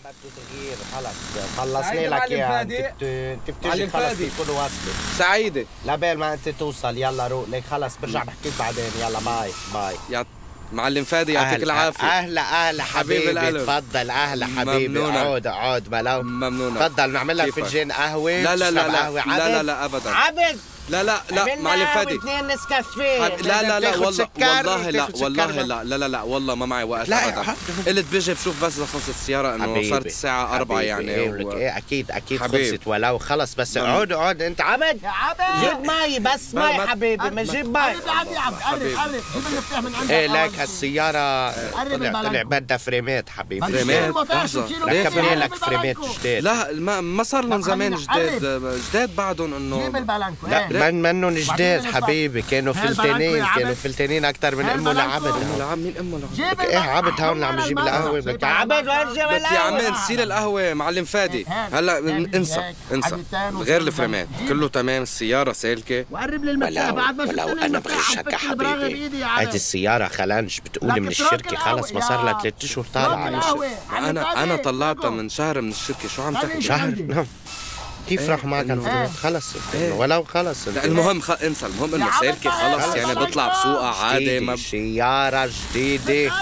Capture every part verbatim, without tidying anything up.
بده تغيير خلص خلصنا لك اياها. انت انت بتيجي خلص تكون واصله سعيده لبال ما انت توصل. يلا روق لك خلص برجع بحكي لك بعدين. يلا باي باي يا معلم فادي يعطيك العافيه. اهلا اهلا حبيبي تفضل. اهلا حبيبي اقعد اقعد ملو ممنونة. تفضل نعمل لك فنجان قهوه. لا لا لا لا لا لا لا ابدا. عبد لا لا لا معلم فادي اثنين نسكافيه. لا لا لا والله والله لا والله لا لا لا لا والله ما معي وقت ابدا. قلت بجي بشوف بس لخلصت السياره انه صارت الساعه أربعة يعني. ايه اكيد اكيد خلصت ولو خلص. بس اقعد اقعد انت عبد. يا عبد جيب مي بس مي حبيبي ما جيب مي. عبد عبد قرب قرب جيب المفتاح من عندك. ايه لك هالسياره طلع طلع بدها فريمات حبيبي. فريمات ركبنا لك فريمات جداد. لا ما ما صار لهم زمان جداد جداد بعدهم انه جيب البلانكو. لا من منهم جداد حبيبي. كانوا فلتانين كانوا فلتانين اكثر من امه لعبد. امه لعبد مين امه لعبد؟ ايه عبد هون اللي عم يجيب القهوه. بدك عبد وين جاب لك يا عمي نسيل القهوه معلم فادي. هلا انسى انسى غير الفريمات كله تمام. السياره سالكه. وقرب لي المفتاح بعد ما ولو انا بغشك يا حبيبي. هيدي السياره خلانج بتقولي من الشركه خلص ما صار لها ثلاث اشهر طالعه. انا انا طلعتها من شهر من الشركه. شو عم تحكي؟ شهر؟ نعم كيف راح معك الفلوس؟ خلص ولو خلص. المهم خ... انسى المهم انه سالكه خلص يعني بطلع بسوقها عادي. ما سيارة جديدة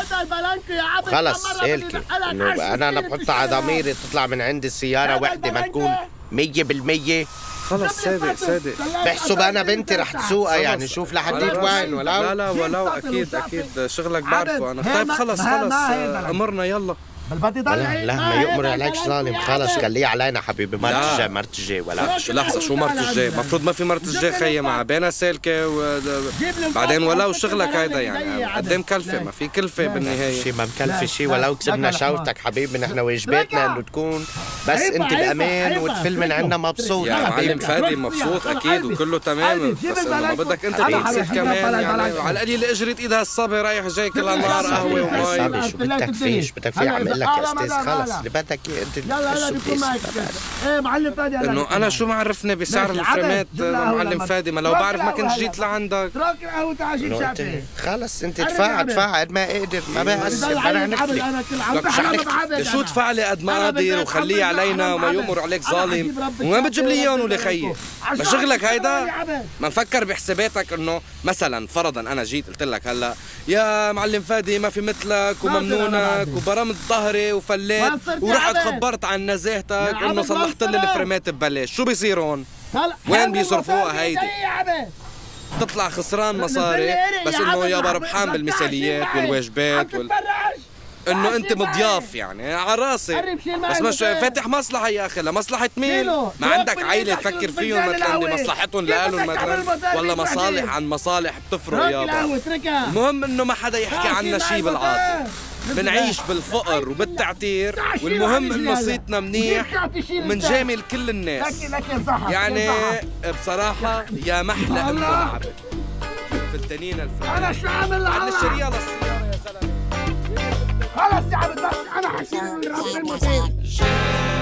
خلص سالكة. انه انا انا بحطها على ضميري تطلع من عندي السيارة وحدة ما تكون مية بالمية. خلص صادق صادق بحسب انا بنتي رح تسوقها يعني. شوف لحديت وين ولو. لا لا ولو اكيد اكيد شغلك بعرفه انا. طيب خلص خلص امرنا يلا. لا لا ما يؤمر عليك ظالم. خلص خليه علينا حبيبي. مرت الجاي مرت الجاي ولا لحظة شو مرت الجاي؟ المفروض ما في مرت الجاي خيي مع بينا سالكة وبعدين ولو شغلك هيدا يعني قد ايه مكلفة؟ ما في كلفة بالنهاية. شيء ما مكلفة شيء ولو كسبنا شوتك حبيبي. نحن واجباتنا انه تكون بس انت بامان وتفل من عنا مبسوط. يا معلم فادي مبسوط اكيد وكله تمام بس انه ما بدك انت تنبسط كمان يعني. على القليل اجرت ايدها الصبي رايح جاي كل النهار قهوة ومي. شو بدك فيه شو بدك فيه عم لك يا استاذ خلص اللي بدك اياه انت. لا لا لا بيكون معك. ايه معلم فادي انه انا شو معرفني بسعر الفريمات معلم فادي؟ ما لو بعرف ما كنت جيت لعندك. اترك القهوة تعال جيب شعبي. خلص انت ادفع ادفع قد ما اقدر ما بأثر. انا نحكي لك شو ادفع قد ما اقدر وخليه علينا وما يمر عليك ظالم. وما بتجيب لي اياهم ولا خيي؟ ما شغلك هيدا؟ ما نفكر بحساباتك انه مثلا فرضا انا جيت قلت لك هلا يا معلم فادي ما في مثلك وممنونك وبرمت ظهري وفليت ورحت خبرت عن نزاهتك انه صلحت لي الفريمات ببلاش. شو بيصير هون؟ وين بيصرفوها هيدي؟ تطلع خسران مصاري بس انه يابا ربحان بالمثاليات والواجبات وال... انه انت مضياف يعني على راسي. بس مش فاتح مصلحه يا اخي. لمصلحه مين؟ ما عندك عائله تفكر فيهم مثلا لمصلحتهم لالهم مثلا ولا مصالح عن مصالح بتفرق يابا. المهم انه ما حدا يحكي عنا شيء بالعاطفه. بنعيش بالفقر وبالتعتير والمهم انه صيتنا منيح ومنجامل كل الناس يعني. بصراحه يا محلى ام العبد فلتانين الفريق. انا شو عامل عن الشريعه للسياره يا زلمه. خلص يا عبد بس انا حكيت